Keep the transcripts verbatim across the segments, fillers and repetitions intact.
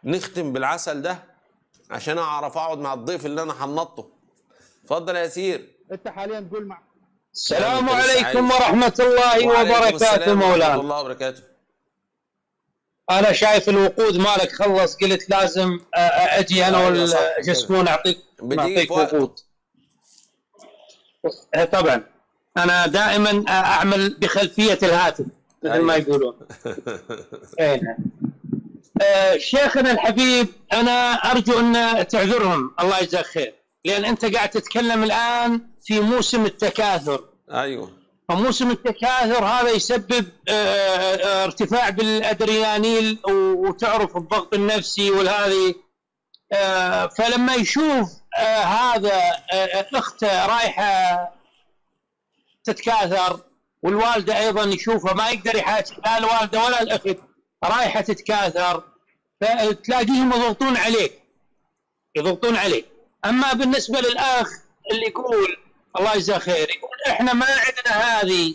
نختم بالعسل ده عشان اعرف اقعد مع الضيف اللي انا حنطه. اتفضل يا ياسير. انت حاليا تقول مع السلام عليكم ورحمة الله وبركاته مولانا. ورحمة الله وبركاته. أنا شايف الوقود مالك خلص، قلت لازم أجي أنا والجسمون أعطيك أعطيك وقود. طبعا أنا دائما أعمل بخلفية الهاتف مثل ما يقولون. أيه. آه شيخنا الحبيب، أنا أرجو أن تعذرهم الله يجزاك خير، لأن أنت قاعد تتكلم الآن في موسم التكاثر. أيوه. فموسم التكاثر هذا يسبب آه ارتفاع بالأدرينالين وتعرف الضغط النفسي والهذه. آه فلما يشوف آه هذا آه أخته رايحة تتكاثر والوالدة أيضا يشوفها، ما يقدر يحاكي لا الوالدة ولا الأخت رايحة تتكاثر، فتلاقيهم يضغطون عليك يضغطون عليك. أما بالنسبة للأخ اللي يقول الله يجزاه خير، يقول إحنا ما عندنا هذه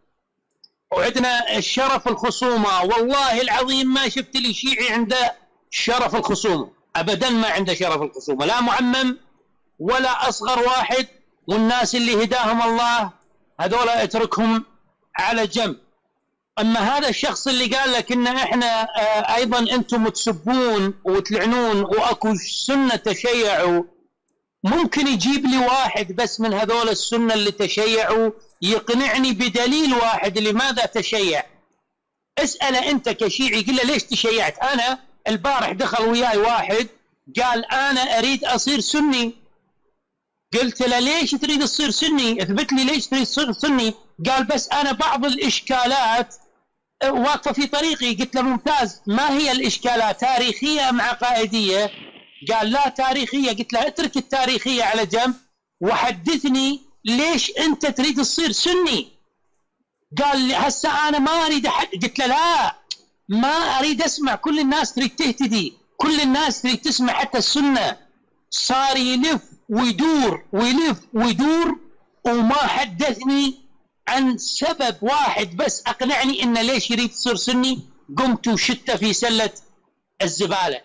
وعندنا الشرف الخصومة. والله العظيم ما شفت لي شيعي عنده شرف الخصومة أبدا، ما عنده شرف الخصومة، لا معمم ولا أصغر واحد. والناس اللي هداهم الله هذول اتركهم على جنب. اما هذا الشخص اللي قال لك ان احنا آه ايضا انتم تسبون وتلعنون واكو سنه تشيعوا، ممكن يجيب لي واحد بس من هذول السنه اللي تشيعوا يقنعني بدليل واحد لماذا تشيع. اساله انت كشيعي، قل له ليش تشيعت؟ انا البارح دخل وياي واحد قال انا اريد اصير سني. قلت له ليش تريد تصير سني؟ اثبت لي ليش تريد تصير سني. قال بس انا بعض الاشكالات واقفه في طريقي. قلت له ممتاز، ما هي الاشكالات؟ تاريخيه ام عقائديه؟ قال لا تاريخيه. قلت له اترك التاريخيه على جنب وحدثني ليش انت تريد تصير سني. قال لي هسه انا ما اريد أحد. قلت له لا، ما اريد اسمع، كل الناس تريد تهتدي، كل الناس تريد تسمع حتى السنه. صار يلف ويدور ويلف ويدور وما حدثني عن سبب واحد بس اقنعني انه ليش يريد يصير سني. قمت وشته في سله الزباله.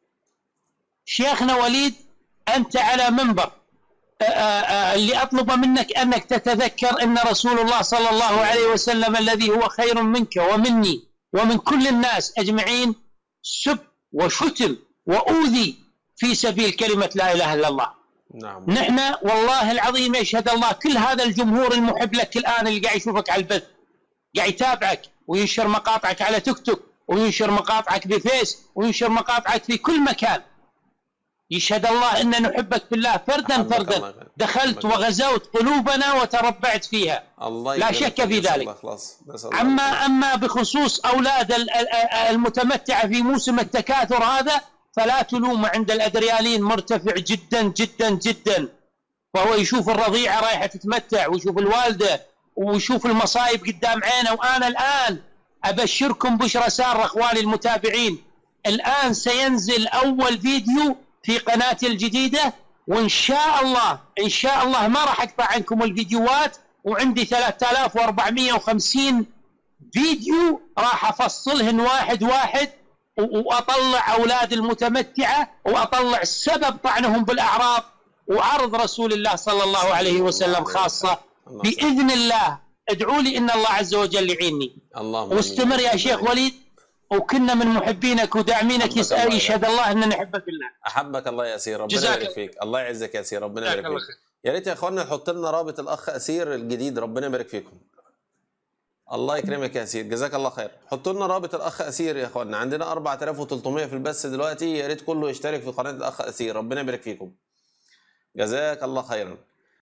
شيخنا وليد، انت على منبر، آآ آآ اللي اطلب منك انك تتذكر ان رسول الله صلى الله عليه وسلم الذي هو خير منك ومني ومن كل الناس اجمعين سب وشتم واوذي في سبيل كلمه لا اله الا الله. نعم. نحن والله العظيم يشهد الله كل هذا الجمهور المحب لك الآن اللي قاعد يشوفك على البث، قاعد يتابعك وينشر مقاطعك على تيك توك وينشر مقاطعك بفيس وينشر مقاطعك في كل مكان، يشهد الله أن نحبك بالله فردا فردا. دخلت وغزوت قلوبنا وتربعت فيها، الله لا شك في ذلك. أما أما بخصوص أولاد المتمتعة في موسم التكاثر هذا فلا تلوم، عند الأدريالين مرتفع جدا جدا جدا، فهو يشوف الرضيعة رايحة تتمتع ويشوف الوالدة ويشوف المصايب قدام عينه. وأنا الآن أبشركم بشرى سارة أخواني المتابعين، الآن سينزل أول فيديو في قناتي الجديدة، وإن شاء الله إن شاء الله ما راح أقطع عنكم الفيديوهات، وعندي ثلاثة آلاف وأربعمئة وخمسين فيديو راح أفصلهن واحد واحد واطلع اولاد المتمتعه واطلع سبب طعنهم بالاعراض وعرض رسول الله صلى الله عليه وسلم خاصه باذن الله. ادعوا لي ان الله عز وجل يعيني. اللهم واستمر يا شيخ وليد، وكنا من محبينك وداعمينك، يسأل يشهد الله اننا نحبك بالله. احبك الله يا اسير، ربنا يبارك فيك. الله يعزك يا اسير، ربنا يبارك فيك. يا ريت يا اخوانا نحط لنا رابط الاخ اسير الجديد، ربنا يبارك فيكم. الله يكرمك يا اسير، جزاك الله خير. حطوا لنا رابط الاخ اسير يا اخوانا، عندنا أربعة آلاف وثلاثمئة في البث دلوقتي، يا ريت كله يشترك في قناه الاخ اسير، ربنا يبارك فيكم. جزاك الله خيرا.